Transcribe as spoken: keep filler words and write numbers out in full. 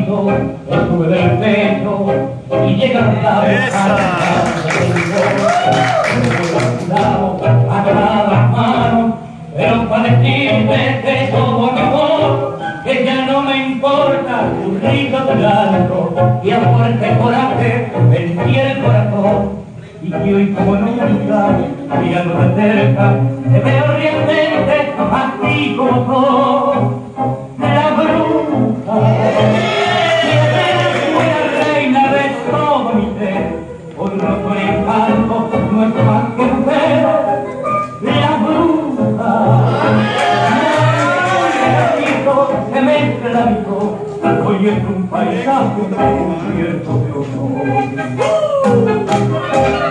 amigo, le sube del pecho y llega a la agarrado las manos, pero para decirme que todo mi amor, que ya no me importa un rito de llanto, y a fuerte coraje vencí el corazón. Y que hoy como nunca, mirando de cerca, te veo realmente así como soy, la bruja, que eres buena reina de todo mi ser. Hoy no soy encanto, no es más que mujer, la bruja, se me esclavizó, hoy es un paisaje cubierto de honor.